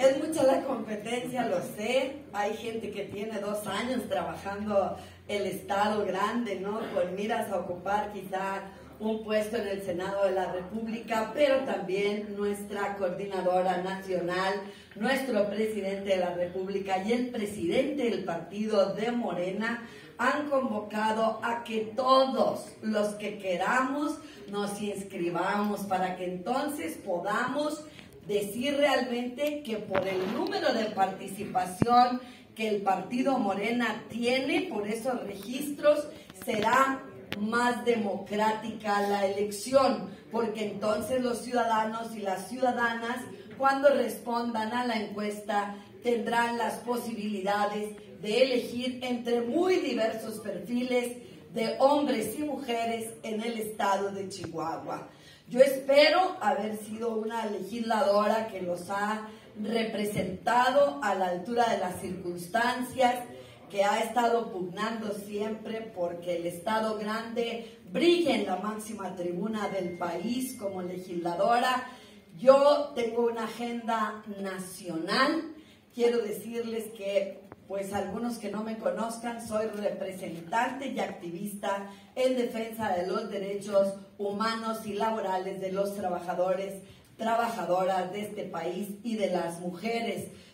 Es mucha la competencia, lo sé. Hay gente que tiene 2 años trabajando el Estado grande, ¿no? Con miras a ocupar quizá un puesto en el Senado de la República, pero también nuestra coordinadora nacional, nuestro presidente de la República y el presidente del partido de Morena han convocado a que todos los que queramos nos inscribamos para que entonces podamos decir realmente que por el número de participación que el partido Morena tiene, por esos registros, será más democrática la elección, porque entonces los ciudadanos y las ciudadanas, cuando respondan a la encuesta, tendrán las posibilidades de elegir entre muy diversos perfiles de hombres y mujeres en el estado de Chihuahua. Yo espero haber sido una legisladora que los ha representado a la altura de las circunstancias, que ha estado pugnando siempre porque el Estado grande brille en la máxima tribuna del país como legisladora. Yo tengo una agenda nacional. Quiero decirles que, pues algunos que no me conozcan, soy representante y activista en defensa de los derechos humanos y laborales de los trabajadores, trabajadoras de este país y de las mujeres.